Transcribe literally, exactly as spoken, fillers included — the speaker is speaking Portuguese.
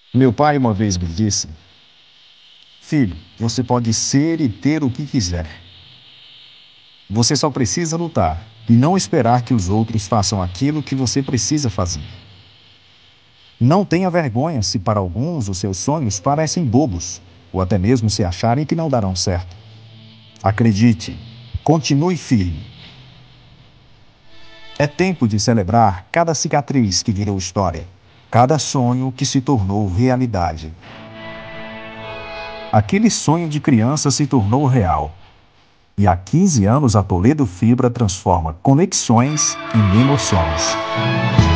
Meu pai uma vez me disse: Filho, você pode ser e ter o que quiser. Você só precisa lutar e não esperar que os outros façam aquilo que você precisa fazer. Não tenha vergonha se para alguns os seus sonhos parecem bobos, ou até mesmo se acharem que não darão certo. Acredite, continue firme. É tempo de celebrar cada cicatriz que virou história, cada sonho que se tornou realidade. Aquele sonho de criança se tornou real. E há quinze anos a Toledo Fibra transforma conexões em emoções.